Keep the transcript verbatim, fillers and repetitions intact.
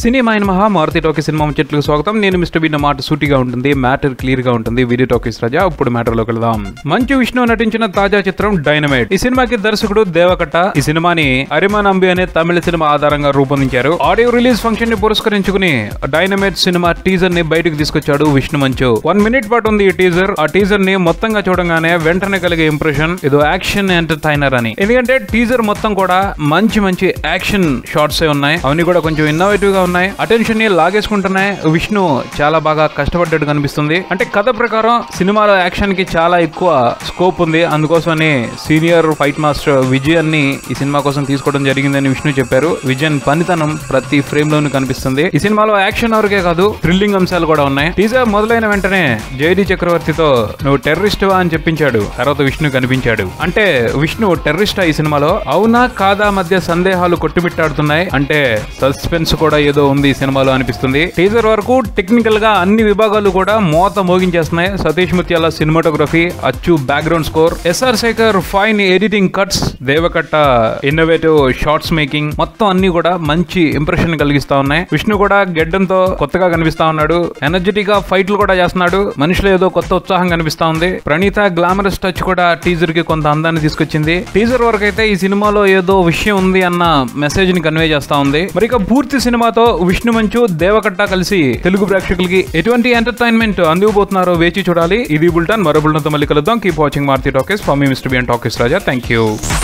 Cinema అయిన మహా Maruti talkies cinema ముచ్చట్లకు స్వాగతం. నేను మిస్టర్ బి. మాట సూటిగా ఉంటుంది, మ్యాటర్ క్లియర్ గా ఉంటుంది. Video talkies Raja. ఇప్పుడు మ్యాటర్ లోకి వెళ్దాం. మంచు విష్ణు నటించిన తాజా చిత్రం డైనమైట్. ఈ సినిమాకి దర్శకుడు దేవకట్ట ఈ సినిమాని అరిమానంబి అనే తమిళ సినిమా ఆధారంగా రూపొందించారు. ఆడియో రిలీజ్ ఫంక్షన్ ని పురస్కరించుకుని డైనమైట్ సినిమా టీజర్ ని బయటకు తీసుకొచ్చాడు విష్ణు మంచు. వన్ మినిట్ పాటు ఉంది ఈ టీజర్. ఆ టీజర్ ని మొత్తంగా చూడగానే వెంటనే కలిగే ఇంప్రెషన్ ఇదో యాక్షన్ ఎంటర్టైనర్ అని. ఎందుకంటే టీజర్ మొత్తం కూడా మంచి మంచి యాక్షన్ షాట్స్ ఉన్నాయి. అవన్నీ కూడా కొంచెం ఇన్నోవేటివ్ గా ఉన్నాయి. అటెన్షన్ ని లాగేసుకుంటున్నాయి. విష్ణు చాలా బాగా కష్టపడ్డట్టు కనిపిస్తుంది. అంటే కథ ప్రకారం సినిమాలో యాక్షన్ కి చాలా ఎక్కువ స్కోప్ ఉంది. అందుకోసమని సీనియర్ ఫైట్ మాస్టర్ విజయన్ ని ఈ సినిమా కోసం తీసుకోవడం జరిగిందని విష్ణు చెప్పారు. విజయన్ పనితనం ప్రతి ఫ్రేమ్ లోనూ కనిపిస్తుంది. ఈ సినిమాలో యాక్షన్ వరకే కాదు, థ్రిల్లింగ్ అంశాలు కూడా ఉన్నాయి. టీజర్ మొదలైన వెంటనే జేడి చక్రవర్తితో నువ్వు టెర్రరిస్ట్ వా అని చెప్పించాడు. తర్వాత విష్ణు కనిపించాడు. అంటే విష్ణు టెర్రరిస్టా ఈ సినిమాలో? అవునా కాదా మధ్య సందేహాలు కొట్టుమిట్టాడుతున్నాయి. అంటే సస్పెన్స్ కూడా ఏదో ఉంది ఈ సినిమాలో అనిపిస్తుంది. టీజర్ వరకు టెక్నికల్ గా అన్ని విభాగాలు కూడా మోత మోగించేస్తున్నాయి. Satish Muthyala cinematography, Achu background score, SR Shekhar fine editing cuts, Deva Katta innovative shots making, మొత్తం అన్ని కూడా మంచి ఇంప్రెషన్ కలిగిస్తా ఉన్నాయి. విష్ణు కూడా గెడ్డంతో కొత్తగా కనిపిస్తా ఉన్నాడు. ఎనర్జెటిక్ గా ఫైట్లు కూడా చేస్తున్నాడు. మనిషిలో ఏదో కొత్త ఉత్సాహం కనిపిస్తా ఉంది. ప్రణీత గ్లామరస్ టచ్ కూడా టీజర్ కి కొంత అందాన్ని తీసుకొచ్చింది. టీజర్ వరకు అయితే ఈ సినిమాలో ఏదో విషయం ఉంది అన్న మెసేజ్ ని కన్వే చేస్తా ఉంది. మరి ఇక పూర్తి సినిమాతో విష్ణు మంచు, దేవకట్ట కలిసి తెలుగు ప్రేక్షకులకి ఎటువంటి ఎంటర్టైన్మెంట్ అందివ్వబోతున్నారో వేచి చూడాలి. ఇది బుల్టన్. మరో బుల్టన్ తో మళ్ళీ కలుద్దాం. Keep watching Maruthi talkies. For me mister B and talkies Raja. Thank you.